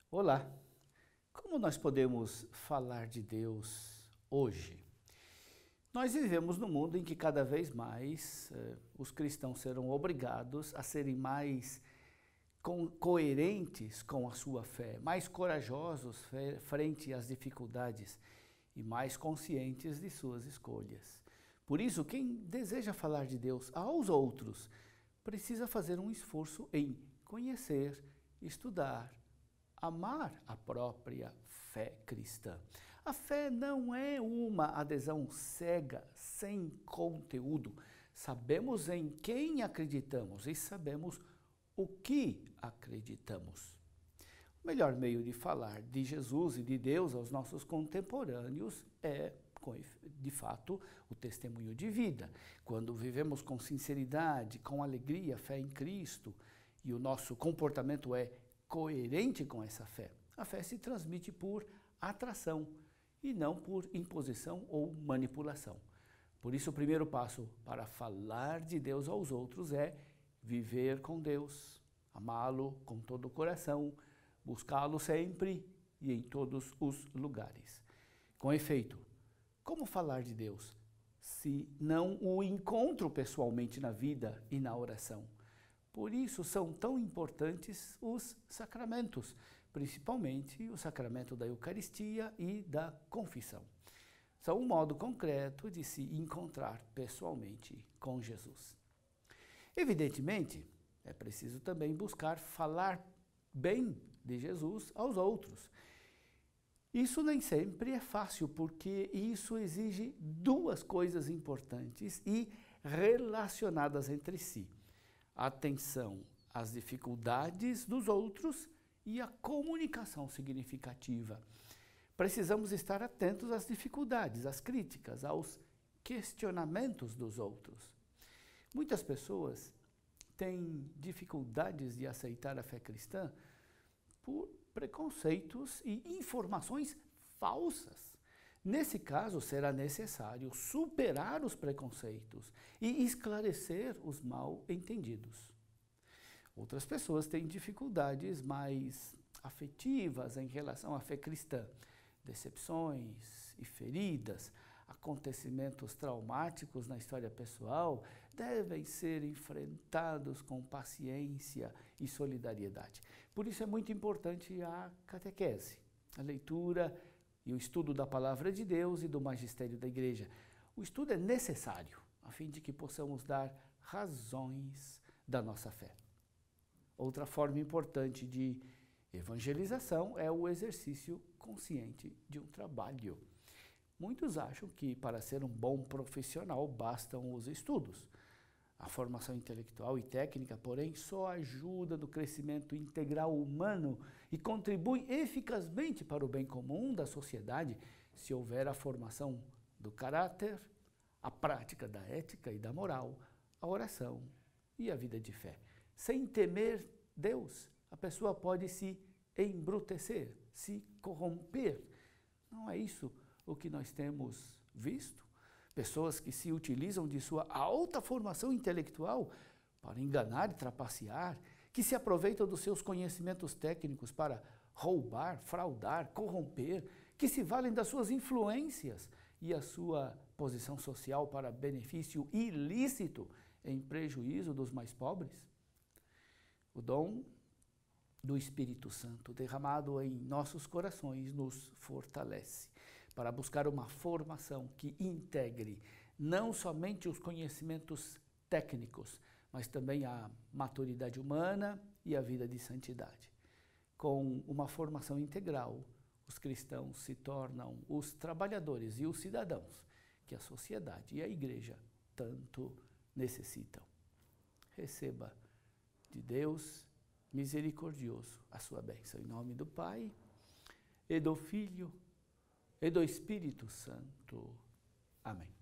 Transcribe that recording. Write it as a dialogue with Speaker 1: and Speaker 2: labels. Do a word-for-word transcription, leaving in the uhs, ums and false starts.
Speaker 1: Olá! Como nós podemos falar de Deus hoje? Nós vivemos num mundo em que cada vez mais eh, os cristãos serão obrigados a serem mais co coerentes com a sua fé, mais corajosos frente às dificuldades e mais conscientes de suas escolhas. Por isso, quem deseja falar de Deus aos outros precisa fazer um esforço em conhecer, estudar, amar a própria fé cristã. A fé não é uma adesão cega, sem conteúdo. Sabemos em quem acreditamos e sabemos o que acreditamos. O melhor meio de falar de Jesus e de Deus aos nossos contemporâneos é, de fato, o testemunho de vida. Quando vivemos com sinceridade, com alegria, fé em Cristo, e o nosso comportamento é coerente com essa fé, a fé se transmite por atração e não por imposição ou manipulação. Por isso, o primeiro passo para falar de Deus aos outros é viver com Deus, amá-lo com todo o coração, buscá-lo sempre e em todos os lugares. Com efeito, como falar de Deus se não o encontro pessoalmente na vida e na oração? Por isso são tão importantes os sacramentos, principalmente o sacramento da Eucaristia e da confissão. São um modo concreto de se encontrar pessoalmente com Jesus. Evidentemente, é preciso também buscar falar bem de Jesus aos outros. Isso nem sempre é fácil, porque isso exige duas coisas importantes e relacionadas entre si: atenção às dificuldades dos outros e a comunicação significativa. Precisamos estar atentos às dificuldades, às críticas, aos questionamentos dos outros. Muitas pessoas têm dificuldades de aceitar a fé cristã por preconceitos e informações falsas. Nesse caso, será necessário superar os preconceitos e esclarecer os mal entendidos. Outras pessoas têm dificuldades mais afetivas em relação à fé cristã. Decepções e feridas, acontecimentos traumáticos na história pessoal devem ser enfrentados com paciência e solidariedade. Por isso é muito importante a catequese, a leitura e o estudo da Palavra de Deus e do magistério da Igreja. O estudo é necessário, a fim de que possamos dar razões da nossa fé. Outra forma importante de evangelização é o exercício consciente de um trabalho. Muitos acham que para ser um bom profissional bastam os estudos. A formação intelectual e técnica, porém, só ajuda no crescimento integral humano e contribui eficazmente para o bem comum da sociedade se houver a formação do caráter, a prática da ética e da moral, a oração e a vida de fé. Sem temer Deus, a pessoa pode se embrutecer, se corromper. Não é isso o que nós temos visto? Pessoas que se utilizam de sua alta formação intelectual para enganar e trapacear, que se aproveitam dos seus conhecimentos técnicos para roubar, fraudar, corromper, que se valem das suas influências e a sua posição social para benefício ilícito em prejuízo dos mais pobres. O dom do Espírito Santo derramado em nossos corações nos fortalece para buscar uma formação que integre não somente os conhecimentos técnicos, mas também a maturidade humana e a vida de santidade. Com uma formação integral, os cristãos se tornam os trabalhadores e os cidadãos que a sociedade e a Igreja tanto necessitam. Receba de Deus misericordioso a sua bênção. Em nome do Pai, e do Filho, e do Espírito Santo. Amém.